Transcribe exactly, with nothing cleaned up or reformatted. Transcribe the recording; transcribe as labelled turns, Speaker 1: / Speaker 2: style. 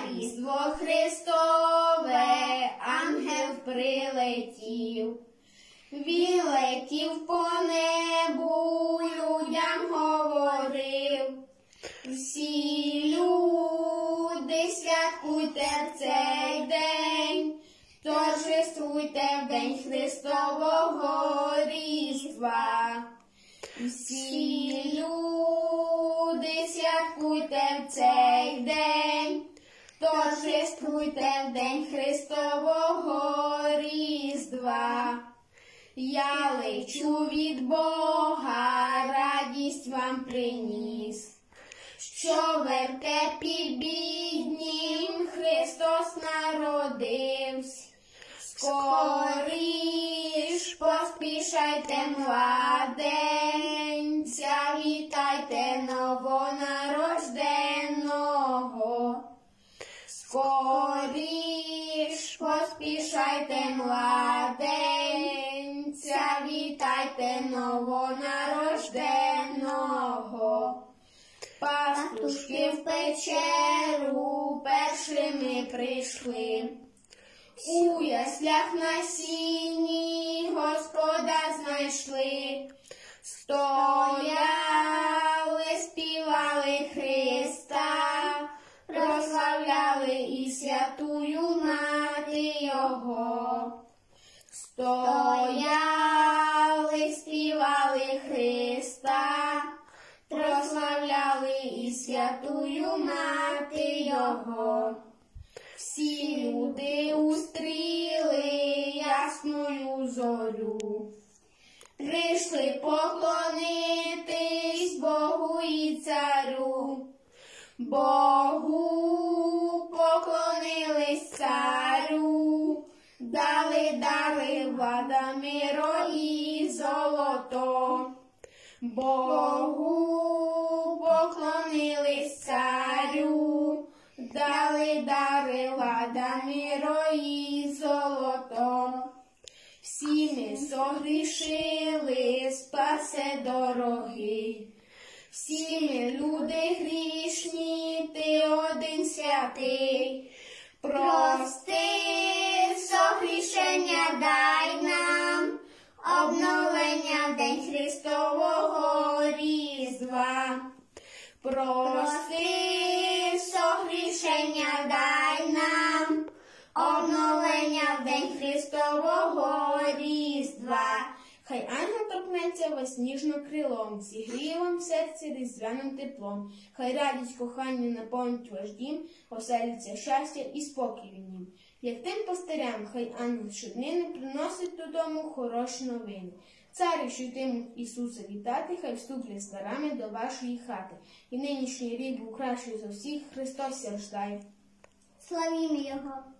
Speaker 1: Різдво Христове ангел прилетів, він летів по небу, людям говорив. Всі люди, святкуйте в цей день, торжествуйте в день Христового Різдва. Всі люди, святкуйте в цей день, торжествуйте в день Христового Різдва. Я лечу від Бога, радість вам приніс, що в вертепі біднім Христос народився. Скоріш поспішайте, младенця, вітайте новонародженого. Скоріш поспішайте, младенця, вітайте новонародженого. Пастушки в печеру першими прийшли, у яслях на сіні Господа знайшли. Стояли, співали Христа, прославляли і святую мати Його. Стояли, співали Христа, прославляли і святую мати Його. Всі люди устріли ясною зорю, прийшли поклонитись Богу і царю. Богу поклонились царю, дали дари влада, миро і золото. Богу поклонились царю, дали дари влада, миро і золото. Всі ми согрішили, спасе дорогий. Всі ми люди грішні, ти один святий. Прости, согрішення дай нам, обновлення в день Христового Різдва. Прости, согрішення дай нам, обновлення в день Христового Різдва. Хай ангел торкнеться вас ніжно крилом, зігріє вам в серці різдвяним теплом. Хай радість кохання наповнить ваш дім, оселиться щастя і спокій в нім. Як тим пастирям, хай ангел щоднини приносить додому хороші новини. Царі, що йтимуть Ісуса вітати, хай вступлять з дарами до вашої хати. І нинішній рік був кращий за всіх, Христос ся рождає.
Speaker 2: Славімо Його!